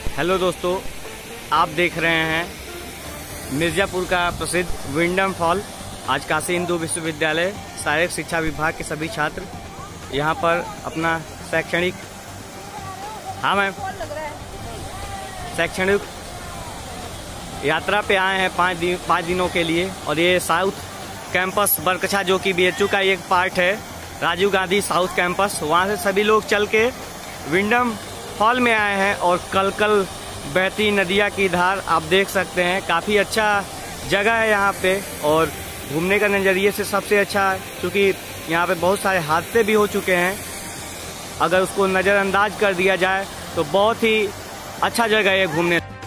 Hello दोस्तों, आप देख रहे हैं मिर्ज़ापुर का प्रसिद्ध विंडम फॉल। आज काशी हिंदू विश्वविद्यालय शारीरिक शिक्षा विभाग के सभी छात्र यहाँ पर अपना शैक्षणिक यात्रा पे आए हैं 5 दिनों के लिए। और ये साउथ कैंपस बरकछा जो कि BHU का एक पार्ट है, राजीव गांधी साउथ कैंपस, वहाँ से सभी लोग चल के विंडम फॉल में आए हैं। और कल बहती नदिया की धार आप देख सकते हैं। काफ़ी अच्छा जगह है यहाँ पे और घूमने का नज़रिए से सबसे अच्छा, क्योंकि यहाँ पे बहुत सारे हादसे भी हो चुके हैं। अगर उसको नज़रअंदाज कर दिया जाए तो बहुत ही अच्छा जगह है घूमने।